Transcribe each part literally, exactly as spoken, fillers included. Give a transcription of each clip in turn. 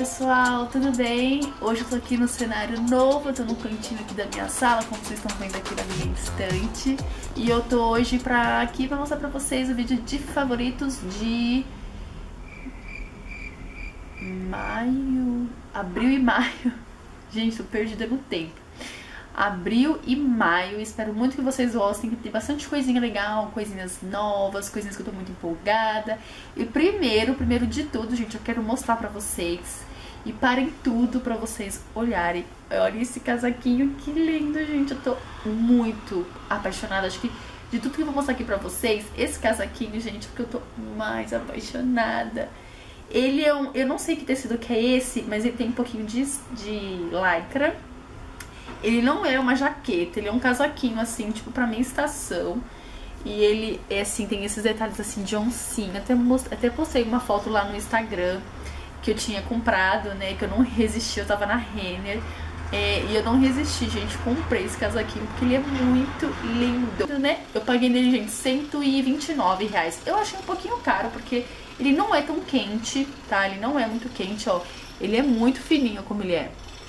pessoal, tudo bem? Hoje eu tô aqui no cenário novo, eu tô no cantinho aqui da minha sala, como vocês estão vendo aqui na minha estante. E eu tô hoje pra, aqui pra mostrar pra vocês o vídeo de favoritos de maio, abril e maio. Gente, tô perdida no tempo. Abril e maio, espero muito que vocês gostem, que tem bastante coisinha legal, coisinhas novas, coisinhas que eu tô muito empolgada. E primeiro, primeiro de tudo, gente, eu quero mostrar pra vocês e parem tudo pra vocês olharem. Olha esse casaquinho, que lindo, gente, eu tô muito apaixonada. Acho que de tudo que eu vou mostrar aqui pra vocês, esse casaquinho, gente, porque eu tô mais apaixonada. Ele é um, eu não sei que tecido que é esse, mas ele tem um pouquinho de, de lycra. Ele não é uma jaqueta, ele é um casaquinho assim, tipo pra minha estação. E ele é assim, tem esses detalhes assim de oncinha. Até, most... Até postei uma foto lá no Instagram que eu tinha comprado, né? Que eu não resisti, eu tava na Renner. É, e eu não resisti, gente, comprei esse casaquinho porque ele é muito lindo, né? Eu paguei nele, gente, cento e vinte e nove reais. Eu achei um pouquinho caro porque ele não é tão quente, tá? Ele não é muito quente, ó. Ele é muito fininho como ele é.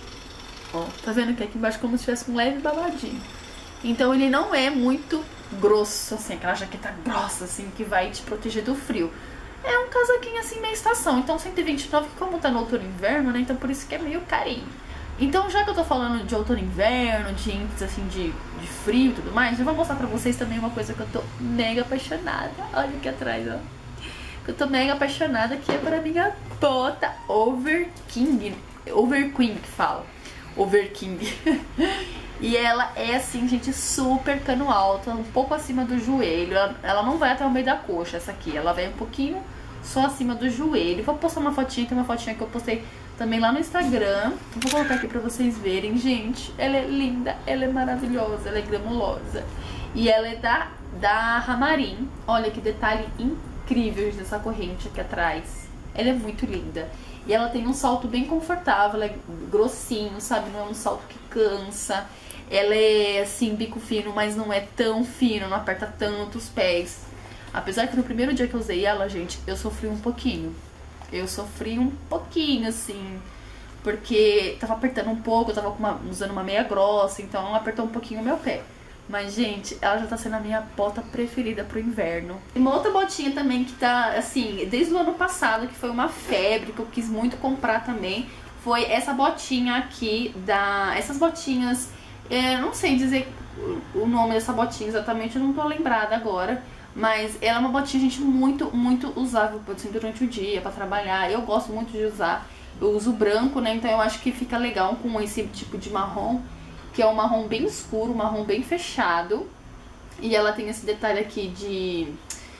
Ó, tá vendo que aqui embaixo é como se tivesse um leve babadinho. Então ele não é muito grosso, assim, aquela jaqueta grossa, assim, que vai te proteger do frio. É um casaquinho, assim, meia estação. Então cento e vinte e nove, como tá no outono e inverno, né? Então por isso que é meio carinho. Então já que eu tô falando de outono e inverno, de índices, assim, de, de frio e tudo mais, eu vou mostrar pra vocês também uma coisa que eu tô mega apaixonada. Olha aqui atrás, ó. Que eu tô mega apaixonada, que é pra minha bota Over King. Over Queen que fala. Over King. E ela é assim, gente, super cano alto, um pouco acima do joelho. Ela, ela não vai até o meio da coxa, essa aqui. Ela vai um pouquinho só acima do joelho. Vou postar uma fotinha, que é uma fotinha que eu postei também lá no Instagram. Vou colocar aqui pra vocês verem, gente. Ela é linda, ela é maravilhosa, ela é gramulosa. E ela é da, da Ramarim. Olha que detalhe incrível dessa corrente aqui atrás. Ela é muito linda. E ela tem um salto bem confortável, ela é grossinho, sabe? Não é um salto que cansa. Ela é, assim, bico fino, mas não é tão fino, não aperta tanto os pés. Apesar que no primeiro dia que eu usei ela, gente, eu sofri um pouquinho. Eu sofri um pouquinho, assim, porque tava apertando um pouco, eu tava com uma, usando uma meia grossa, então ela apertou um pouquinho o meu pé. Mas, gente, ela já tá sendo a minha bota preferida pro inverno. E uma outra botinha também que tá, assim, desde o ano passado, que foi uma febre, que eu quis muito comprar também, foi essa botinha aqui, da... essas botinhas, eu não sei dizer o nome dessa botinha exatamente, eu não tô lembrada agora. Mas ela é uma botinha, gente, muito, muito usável, assim, durante o dia, pra trabalhar. Eu gosto muito de usar, eu uso branco, né, então eu acho que fica legal com esse tipo de marrom, que é um marrom bem escuro, um marrom bem fechado. E ela tem esse detalhe aqui de,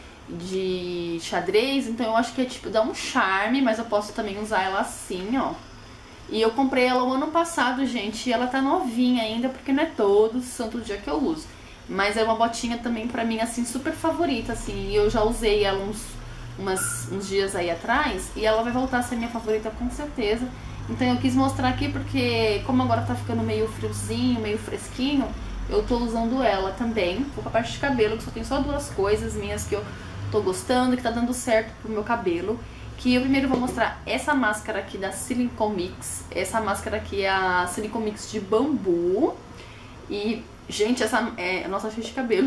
de xadrez, então eu acho que é tipo, dá um charme, mas eu posso também usar ela assim, ó. E eu comprei ela o ano passado, gente, e ela tá novinha ainda, porque não é todo santo dia que eu uso. Mas é uma botinha também pra mim, assim, super favorita, assim. E eu já usei ela uns, umas, uns dias aí atrás, e ela vai voltar a ser minha favorita com certeza. Então eu quis mostrar aqui porque, como agora tá ficando meio friozinho, meio fresquinho, eu tô usando ela também. Vou pra parte de cabelo, que só tem só duas coisas minhas que eu tô gostando, que tá dando certo pro meu cabelo. Que eu primeiro vou mostrar essa máscara aqui da Silicone Mix. Essa máscara aqui é a Silicone Mix de bambu. E, gente, essa é a nossa ficha de cabelo.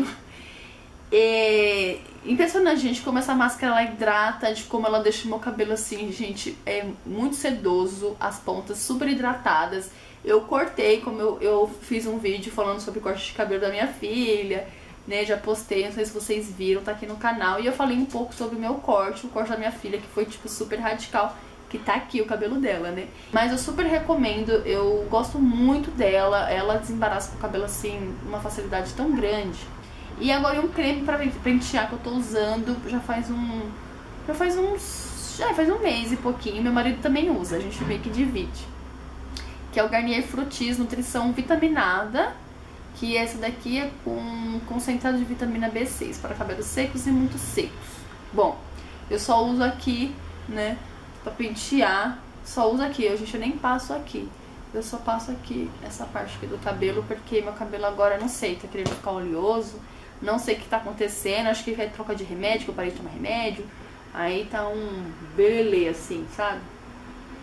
É impressionante, gente, como essa máscara ela hidrata, de como ela deixa o meu cabelo assim, gente, é muito sedoso, as pontas super hidratadas. Eu cortei, como eu, eu fiz um vídeo falando sobre corte de cabelo da minha filha, né, já postei, não sei se vocês viram, tá aqui no canal. E eu falei um pouco sobre o meu corte, o corte da minha filha, que foi, tipo, super radical, que tá aqui o cabelo dela, né. Mas eu super recomendo, eu gosto muito dela, ela desembaraça o cabelo, assim, uma facilidade tão grande. E agora um creme pra pentear que eu tô usando já faz um... Já faz uns... Já faz um mês e pouquinho. Meu marido também usa, a gente meio que divide. Que é o Garnier Fructis Nutrição Vitaminada. Que essa daqui é com concentrado de vitamina B seis para cabelos secos e muito secos. Bom, eu só uso aqui, né, pra pentear. Só uso aqui, eu, gente, eu nem passo aqui. Eu só passo aqui, essa parte aqui do cabelo, porque meu cabelo agora, não sei, tá querendo ficar oleoso. Não sei o que tá acontecendo, acho que vai troca de remédio, que eu parei de tomar remédio. Aí tá um belê assim, sabe?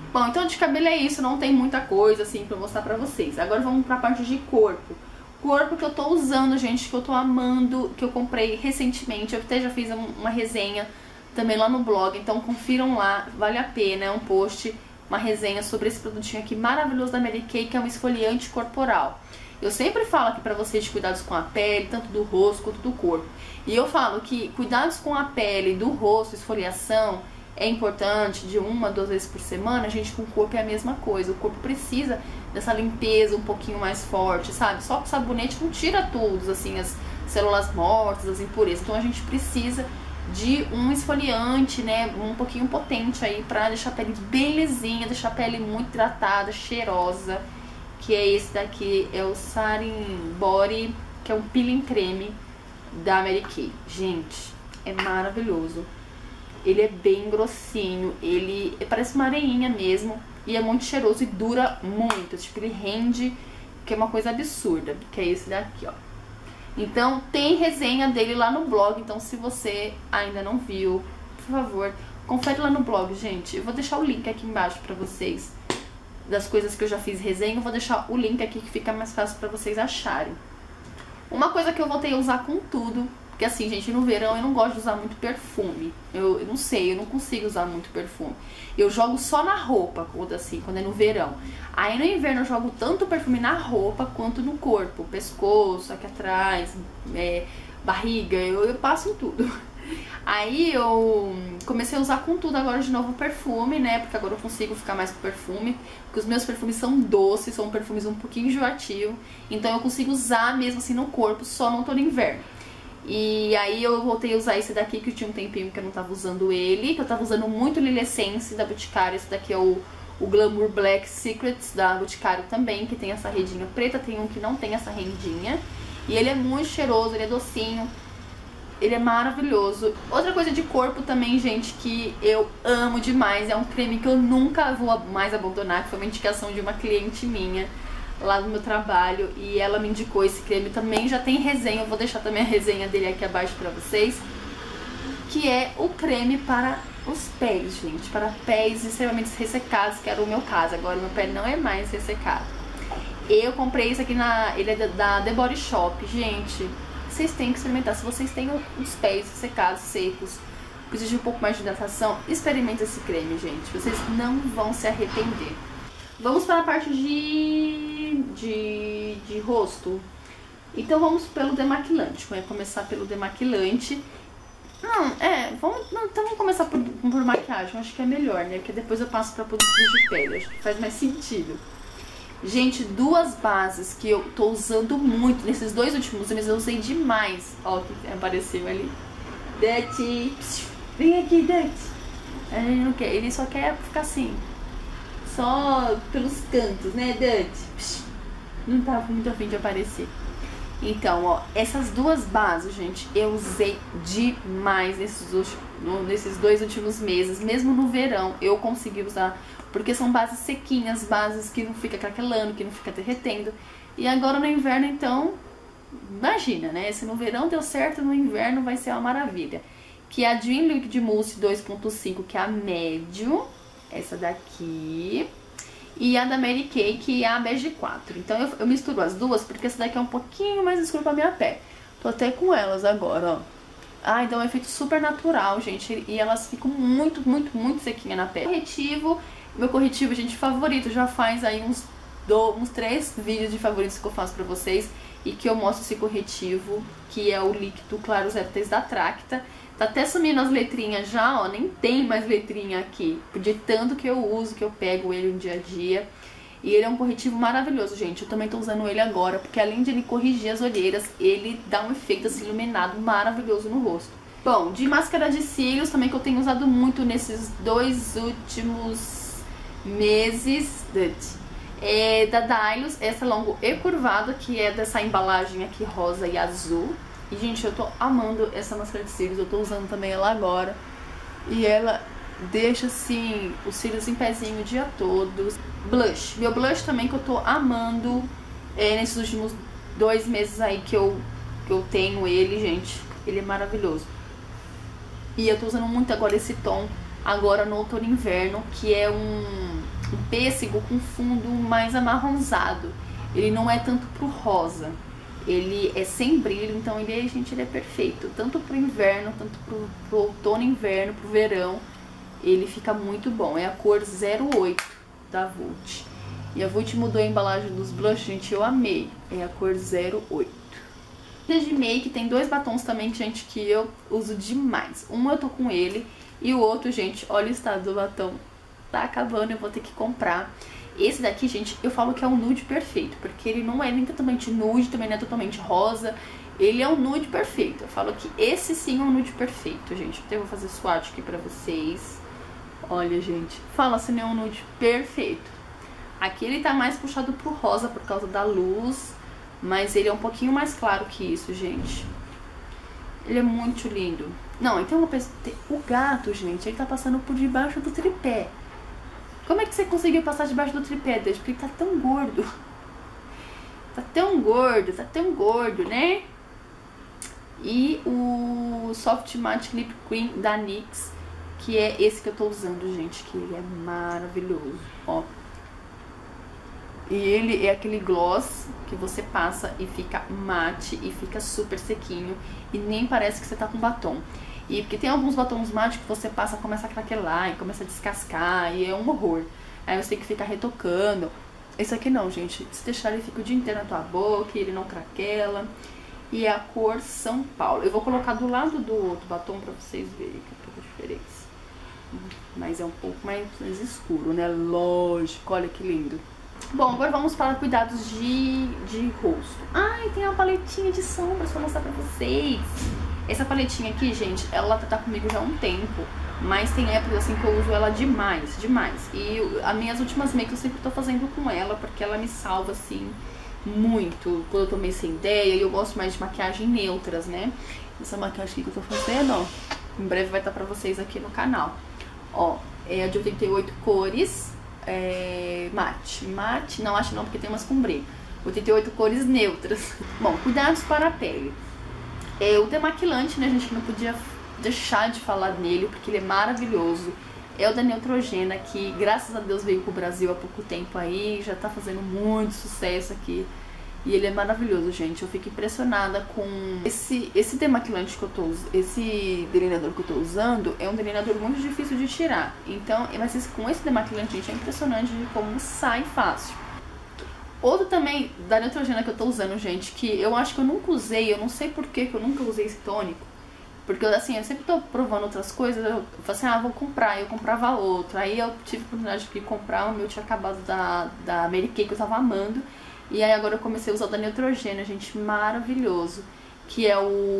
Bom, então de cabelo é isso, não tem muita coisa assim pra mostrar pra vocês. Agora vamos pra parte de corpo. Corpo que eu tô usando, gente, que eu tô amando, que eu comprei recentemente. Eu até já fiz uma resenha também lá no blog, então confiram lá, vale a pena, é um post, uma resenha sobre esse produtinho aqui maravilhoso da Mary Kay, que é um esfoliante corporal. Eu sempre falo aqui pra vocês de cuidados com a pele, tanto do rosto quanto do corpo. E eu falo que cuidados com a pele, do rosto, esfoliação, é importante de uma, duas vezes por semana. A gente com o corpo é a mesma coisa. O corpo precisa dessa limpeza um pouquinho mais forte, sabe? Só com sabonete não tira tudo, assim, as células mortas, as impurezas. Então a gente precisa de um esfoliante, né, um pouquinho potente aí pra deixar a pele bem lisinha, deixar a pele muito hidratada, cheirosa. Que é esse daqui, é o Sarin Body, que é um peeling creme da Mary Kay. Gente, é maravilhoso. Ele é bem grossinho, ele parece uma areinha mesmo, e é muito cheiroso e dura muito, tipo, ele rende, que é uma coisa absurda, que é esse daqui, ó. Então, tem resenha dele lá no blog, então se você ainda não viu, por favor, confere lá no blog, gente. Eu vou deixar o link aqui embaixo pra vocês, das coisas que eu já fiz resenha, eu vou deixar o link aqui que fica mais fácil pra vocês acharem. Uma coisa que eu voltei a usar com tudo, porque assim, gente, no verão eu não gosto de usar muito perfume. Eu, eu não sei, eu não consigo usar muito perfume. Eu jogo só na roupa, quando, assim, quando é no verão. Aí no inverno eu jogo tanto perfume na roupa quanto no corpo. Pescoço, aqui atrás, é, barriga, eu, eu passo em tudo. Aí eu comecei a usar com tudo agora de novo perfume, né? Porque agora eu consigo ficar mais com perfume. Porque os meus perfumes são doces, são perfumes um pouquinho enjoativos. Então eu consigo usar mesmo assim no corpo, só no outono e inverno. E aí eu voltei a usar esse daqui, que eu tinha um tempinho que eu não tava usando ele, que eu tava usando muito Lily Essence da Boticário. Esse daqui é o, o Glamour Black Secrets da Boticário também, que tem essa redinha preta, tem um que não tem essa rendinha. E ele é muito cheiroso, ele é docinho, ele é maravilhoso. Outra coisa de corpo também, gente, que eu amo demais, é um creme que eu nunca vou mais abandonar, que foi uma indicação de uma cliente minha lá no meu trabalho, e ela me indicou esse creme. Também já tem resenha, eu vou deixar também a resenha dele aqui abaixo pra vocês, que é o creme para os pés, gente, para pés extremamente ressecados, que era o meu caso. Agora o meu pé não é mais ressecado. Eu comprei isso aqui na, ele é da, da The Body Shop, gente, vocês têm que experimentar. Se vocês têm os pés ressecados, secos, precisam de um pouco mais de hidratação, experimente esse creme, gente, vocês não vão se arrepender. Vamos para a parte de, de, de rosto. Então vamos pelo demaquilante. Vamos começar pelo demaquilante. Não, é, vamos, não, então vamos começar por, por maquiagem. Eu acho que é melhor, né? Porque depois eu passo para produtos de pele. Acho que faz mais sentido. Gente, duas bases que eu tô usando muito nesses dois últimos meses, eu usei demais. Ó, o que apareceu ali. Dutch. Vem aqui, Dutch. Ele não quer, ele só quer ficar assim, só pelos cantos, né, Dutch? Não tava muito a fim de aparecer. Então, ó, essas duas bases, gente, eu usei demais nesses, últimos, nesses dois últimos meses. Mesmo no verão, eu consegui usar, porque são bases sequinhas, bases que não fica craquelando, que não fica derretendo. E agora no inverno, então, imagina, né? Se no verão deu certo, no inverno vai ser uma maravilha. Que é a Dream Liquid Mousse dois ponto cinco, que é a médio. Essa daqui. E a da Mary Kay, que é a bege quatro. Então eu, eu misturo as duas, porque essa daqui é um pouquinho mais escura pra minha pele. Tô até com elas agora, ó. Ah, então é um efeito super natural, gente. E elas ficam muito, muito, muito sequinhas na pele. Corretivo, meu corretivo, gente, favorito. Já faz aí uns, do, uns três vídeos de favoritos que eu faço pra vocês. E que eu mostro esse corretivo, que é o líquido Claro zero três da Tracta. Tá até sumindo as letrinhas já, ó, nem tem mais letrinha aqui, de tanto que eu uso, que eu pego ele no dia a dia. E ele é um corretivo maravilhoso, gente. Eu também tô usando ele agora, porque além de ele corrigir as olheiras, ele dá um efeito assim iluminado maravilhoso no rosto. Bom, de máscara de cílios também, que eu tenho usado muito nesses dois últimos meses, é da Dylos, essa longo e curvado, que é dessa embalagem aqui rosa e azul. E, gente, eu tô amando essa máscara de cílios, eu tô usando também ela agora. E ela deixa, assim, os cílios em pezinho o dia todo. Blush. Meu blush também, que eu tô amando é, nesses últimos dois meses aí que eu, que eu tenho ele, gente. Ele é maravilhoso. E eu tô usando muito agora esse tom, agora no outono e inverno, que é um um pêssego com fundo mais amarronzado. Ele não é tanto pro rosa. Ele é sem brilho, então ele, gente, ele é perfeito. Tanto pro inverno, tanto pro, pro outono e inverno, pro verão. Ele fica muito bom. É a cor zero oito da Vult. E a Vult mudou a embalagem dos blush, gente, eu amei. É a cor zero oito. De make tem dois batons também, gente, que eu uso demais. Um eu tô com ele e o outro, gente, olha o estado do batom. Tá acabando, eu vou ter que comprar. Esse daqui, gente, eu falo que é um nude perfeito, porque ele não é nem totalmente nude, também não é totalmente rosa. Ele é um nude perfeito. Eu falo que esse sim é um nude perfeito, gente. Então eu vou fazer swatch aqui pra vocês. Olha, gente, fala se não é um nude perfeito. Aqui ele tá mais puxado pro rosa por causa da luz, mas ele é um pouquinho mais claro que isso, gente. Ele é muito lindo. Não, então uma pessoa... O gato, gente, ele tá passando por debaixo do tripé. Como é que você conseguiu passar debaixo do tripé, Deus? Porque ele tá tão gordo. Tá tão gordo, tá tão gordo, né? E o Soft Matte Lip Cream da NYX, que é esse que eu tô usando, gente, que ele é maravilhoso, ó. E ele é aquele gloss que você passa e fica mate e fica super sequinho e nem parece que você tá com batom. E porque tem alguns batons mate que você passa, começa a craquelar e começa a descascar e é um horror. Aí você tem que ficar retocando. Esse aqui não, gente. Se deixar ele fica o dia inteiro na tua boca e ele não craquela. E é a cor São Paulo. Eu vou colocar do lado do outro batom pra vocês verem que é um pouco a diferença. Mas é um pouco mais, mais escuro, né? Lógico, olha que lindo. Bom, agora vamos para cuidados de, de rosto. Ai, tem uma paletinha de sombras pra mostrar pra vocês. Essa paletinha aqui, gente, ela tá comigo já há um tempo. Mas tem épocas assim que eu uso ela demais, demais. E as minhas últimas makes eu sempre tô fazendo com ela, porque ela me salva, assim, muito. Quando eu tô meio sem ideia, e eu gosto mais de maquiagem neutras, né? Essa maquiagem aqui que eu tô fazendo, ó, em breve vai estar pra vocês aqui no canal. Ó, é a de oitenta e oito cores, é, mate. Mate, não acho não, porque tem umas com brilho. oitenta e oito cores neutras. Bom, cuidados para a pele. É o demaquilante, né, gente, que não podia deixar de falar nele, porque ele é maravilhoso. É o da Neutrogena, que graças a Deus veio pro Brasil há pouco tempo aí, já tá fazendo muito sucesso aqui. E ele é maravilhoso, gente. Eu fico impressionada com esse, esse demaquilante que eu tô usando. Esse delineador que eu tô usando é um delineador muito difícil de tirar. Então, mas com esse demaquilante, gente, é impressionante de como sai fácil. Outro também da Neutrogena que eu tô usando, gente, que eu acho que eu nunca usei, eu não sei por que que eu nunca usei esse tônico. Porque, assim, eu sempre tô provando outras coisas, eu falo assim, ah, vou comprar, eu comprava outro. Aí eu tive a oportunidade de comprar, o meu tinha acabado da, da Mary Kay, que eu tava amando. E aí agora eu comecei a usar o da Neutrogena, gente, maravilhoso. Que é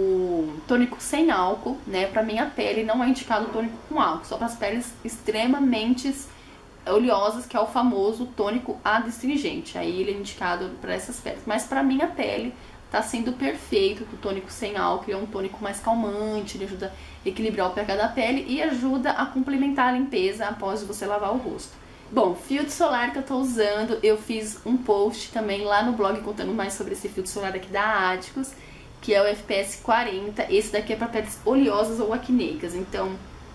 o tônico sem álcool, né? Pra minha pele não é indicado o tônico com álcool, só para as peles extremamente oleosas, que é o famoso tônico adstringente. Aí ele é indicado para essas peles. Mas pra minha pele tá sendo perfeito o tônico sem álcool. Ele é um tônico mais calmante, ele ajuda a equilibrar o pH da pele e ajuda a complementar a limpeza após você lavar o rosto. Bom, filtro solar que eu tô usando, eu fiz um post também lá no blog contando mais sobre esse filtro solar aqui da Áticos, que é o F P S quarenta. Esse daqui é pra peles oleosas ou acneicas. Então,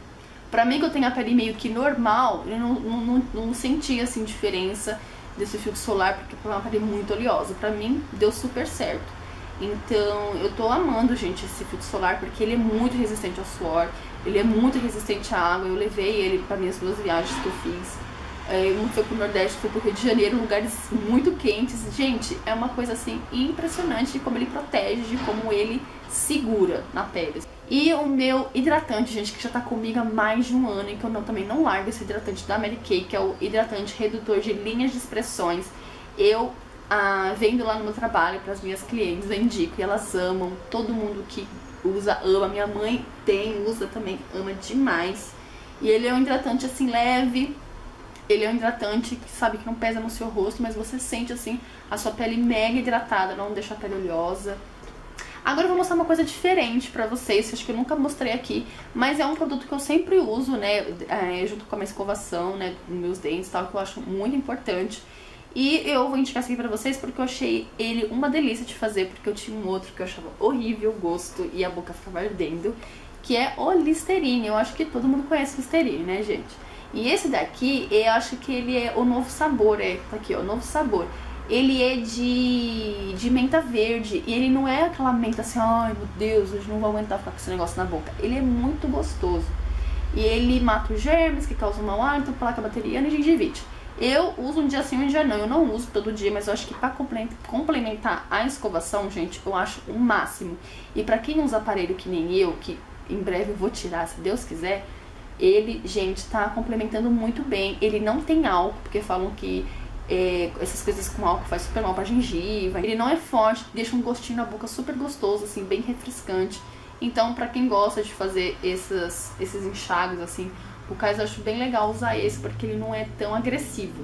pra mim que eu tenho a pele meio que normal, eu não, não, não, não senti assim diferença desse filtro solar, porque é uma pele muito oleosa. Pra mim, deu super certo. Então, eu tô amando, gente, esse filtro solar, porque ele é muito resistente ao suor, ele é muito resistente à água. Eu levei ele para minhas duas viagens que eu fiz. É, um foi pro Nordeste, foi pro Rio de Janeiro, lugares muito quentes. Gente, é uma coisa assim impressionante de como ele protege, de como ele segura na pele. E o meu hidratante, gente, que já tá comigo há mais de um ano e que eu não, também não largo esse hidratante da Mary Kay, que é o hidratante redutor de linhas de expressões. Eu ah, vendo lá no meu trabalho para as minhas clientes, eu indico e elas amam. Todo mundo que usa ama. Minha mãe tem, usa também, ama demais. E ele é um hidratante assim leve. Ele é um hidratante que sabe que não pesa no seu rosto, mas você sente assim a sua pele mega hidratada, não deixa a pele oleosa. Agora eu vou mostrar uma coisa diferente pra vocês, acho que eu nunca mostrei aqui, mas é um produto que eu sempre uso, né, é, junto com a minha escovação, né, meus dentes e tal, que eu acho muito importante. E eu vou indicar isso aqui pra vocês porque eu achei ele uma delícia de fazer, porque eu tinha um outro que eu achava horrível o gosto e a boca ficava ardendo, que é o Listerine. Eu acho que todo mundo conhece o Listerine, né, gente? E esse daqui, eu acho que ele é o novo sabor, é, tá aqui, ó, o novo sabor. Ele é de, de menta verde, e ele não é aquela menta assim, ai meu Deus, hoje não vou aguentar ficar com esse negócio na boca. Ele é muito gostoso. E ele mata os germes que causam mau hálito, placa bacteriana e gengivite. Eu uso um dia sim, um dia não. Eu não uso todo dia, mas eu acho que pra complementar a escovação, gente, eu acho o máximo. E pra quem usa aparelho que nem eu, que em breve eu vou tirar, se Deus quiser, ele, gente, tá complementando muito bem. Ele não tem álcool, porque falam que é, essas coisas com álcool faz super mal pra gengiva. Ele não é forte, deixa um gostinho na boca super gostoso, assim, bem refrescante. Então, pra quem gosta de fazer esses, esses enxágues, assim, bucais, eu acho bem legal usar esse, porque ele não é tão agressivo.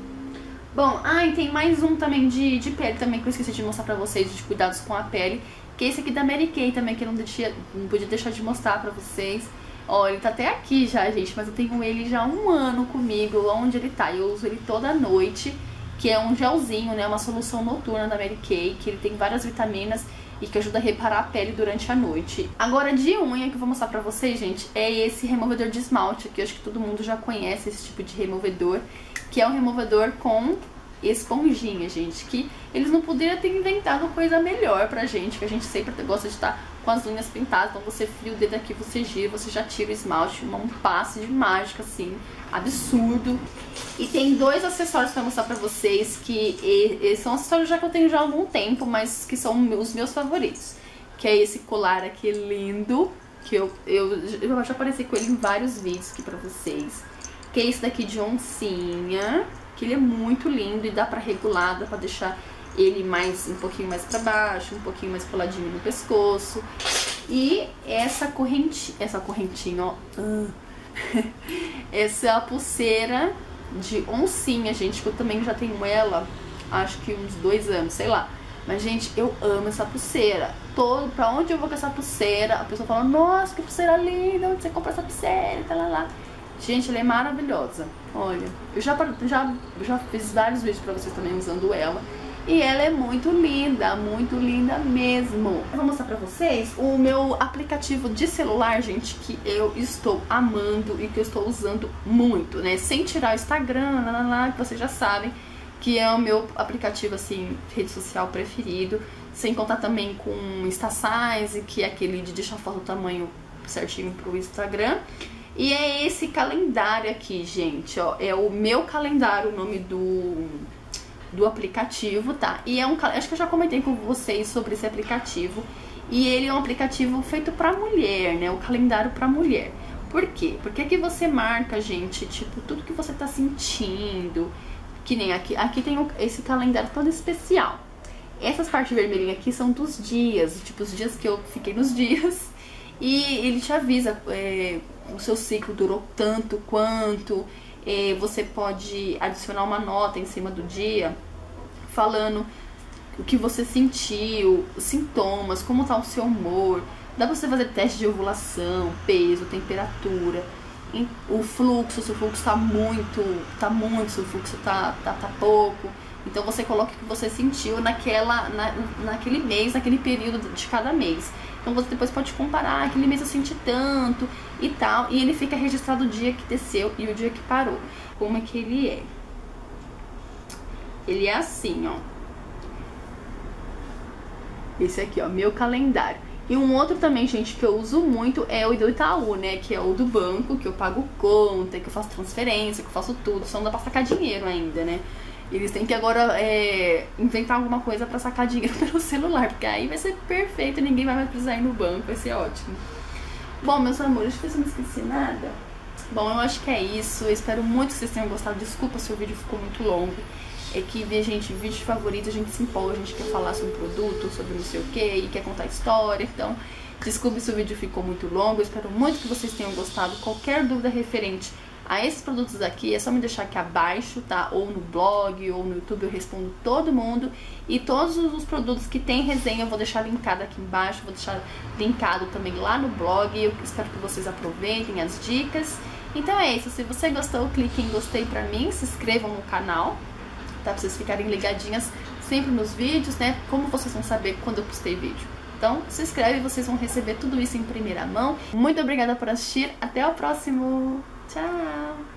Bom, ah, e tem mais um também de, de pele também, que eu esqueci de mostrar pra vocês, de cuidados com a pele, que é esse aqui da Mary Kay também, que eu não, deixia, não podia deixar de mostrar pra vocês. Ó, ele tá até aqui já, gente, mas eu tenho ele já há um ano comigo, onde ele tá. Eu uso ele toda noite, que é um gelzinho, né, uma solução noturna da Mary Kay, que ele tem várias vitaminas e que ajuda a reparar a pele durante a noite. Agora, de unha que eu vou mostrar pra vocês, gente, é esse removedor de esmalte, que eu acho que todo mundo já conhece esse tipo de removedor, que é um removedor com esponjinha, gente, que eles não poderiam ter inventado coisa melhor pra gente, que a gente sempre gosta de estar com as unhas pintadas, então você fria o dedo aqui, você gira, você já tira o esmalte, um passe de mágica, assim, absurdo. E tem dois acessórios pra mostrar pra vocês, que e, e são acessórios já que eu tenho já há algum tempo, mas que são os meus favoritos. Que é esse colar aqui lindo, que eu, eu, eu já apareci com ele em vários vídeos aqui pra vocês. Que é esse daqui de oncinha, que ele é muito lindo e dá pra regular, dá pra deixar ele mais um pouquinho mais pra baixo, um pouquinho mais coladinho no pescoço. E essa correntinha, essa correntinha, ó, uh, essa é a pulseira de oncinha, gente, que eu também já tenho ela, acho que uns dois anos, sei lá. Mas, gente, eu amo essa pulseira. Todo, pra onde eu vou com essa pulseira, a pessoa fala, nossa, que pulseira linda, onde você compra essa pulseira, tá lá lá. Gente, ela é maravilhosa. Olha, eu já, já, já fiz vários vídeos pra vocês também usando ela. E ela é muito linda, muito linda mesmo. Eu vou mostrar pra vocês o meu aplicativo de celular, gente, que eu estou amando e que eu estou usando muito, né? Sem tirar o Instagram, lá, lá, lá, que vocês já sabem que é o meu aplicativo, assim, rede social preferido. Sem contar também com InstaSize, que é aquele de deixar a foto do tamanho certinho pro Instagram. E é esse calendário aqui, gente, ó, é o meu calendário, o nome do, do aplicativo, tá? E é um, acho que eu já comentei com vocês sobre esse aplicativo, e ele é um aplicativo feito pra mulher, né, o calendário pra mulher. Por quê? Porque aqui você marca, gente, tipo, tudo que você tá sentindo, que nem aqui, aqui tem esse calendário todo especial. Essas partes vermelhinhas aqui são dos dias, tipo, os dias que eu fiquei nos dias, e ele te avisa, é, o seu ciclo durou tanto quanto, é, você pode adicionar uma nota em cima do dia, falando o que você sentiu, os sintomas, como tá o seu humor. Dá pra você fazer teste de ovulação, peso, temperatura, o fluxo, se o fluxo tá muito, tá muito, se o fluxo tá, tá, tá pouco. Então você coloca o que você sentiu naquela, na, naquele mês, naquele período de cada mês. Então você depois pode comparar, aquele mês eu senti tanto e tal. E ele fica registrado o dia que desceu e o dia que parou. Como é que ele é? Ele é assim, ó. Esse aqui, ó, meu calendário. E um outro também, gente, que eu uso muito é o do Itaú, né? Que é o do banco, que eu pago conta, que eu faço transferência, que eu faço tudo. Só não dá pra sacar dinheiro ainda, né? Eles têm que agora é, inventar alguma coisa pra sacar dinheiro pelo celular, porque aí vai ser perfeito, ninguém vai mais precisar ir no banco, vai ser ótimo. Bom, meus amores, acho que eu não esqueci nada. Bom, eu acho que é isso, eu espero muito que vocês tenham gostado. Desculpa se o vídeo ficou muito longo. É que, gente, vídeo favorito, a gente se empolga, a gente quer falar sobre um produto, sobre não sei o que, e quer contar história. Então, desculpe se o vídeo ficou muito longo, eu espero muito que vocês tenham gostado. Qualquer dúvida referente a esses produtos aqui, é só me deixar aqui abaixo, tá? Ou no blog, ou no YouTube, eu respondo todo mundo. E todos os produtos que tem resenha eu vou deixar linkado aqui embaixo, vou deixar linkado também lá no blog. Eu espero que vocês aproveitem as dicas. Então é isso, se você gostou, clique em gostei pra mim, se inscrevam no canal, tá? Pra vocês ficarem ligadinhas sempre nos vídeos, né? Como vocês vão saber quando eu postei vídeo. Então, se inscreve e vocês vão receber tudo isso em primeira mão. Muito obrigada por assistir, até o próximo! Tchau!